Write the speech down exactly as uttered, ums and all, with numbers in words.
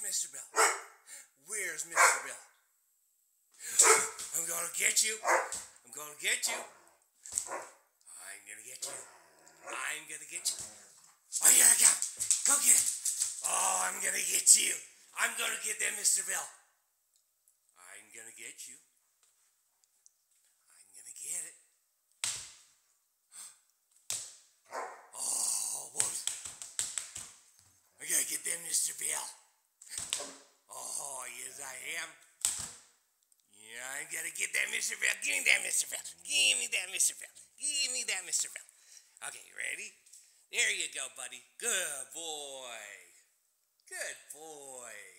Mister Bell? Where's Mister Bell? I'm gonna get you. I'm gonna get you. I'm gonna get you. I'm gonna get you. Oh, here I come. Go get it. Oh, I'm gonna get you. I'm gonna get that Mister Bell. I'm gonna get you. I'm gonna get it. Oh, whoops. I gotta get that Mister Bell. Oh, yes, I am. Yeah, I gotta get that Mister Bell. Give me that Mister Bell. Give me that Mister Bell. Give me that Mister Bell. Okay, ready? There you go, buddy. Good boy. Good boy.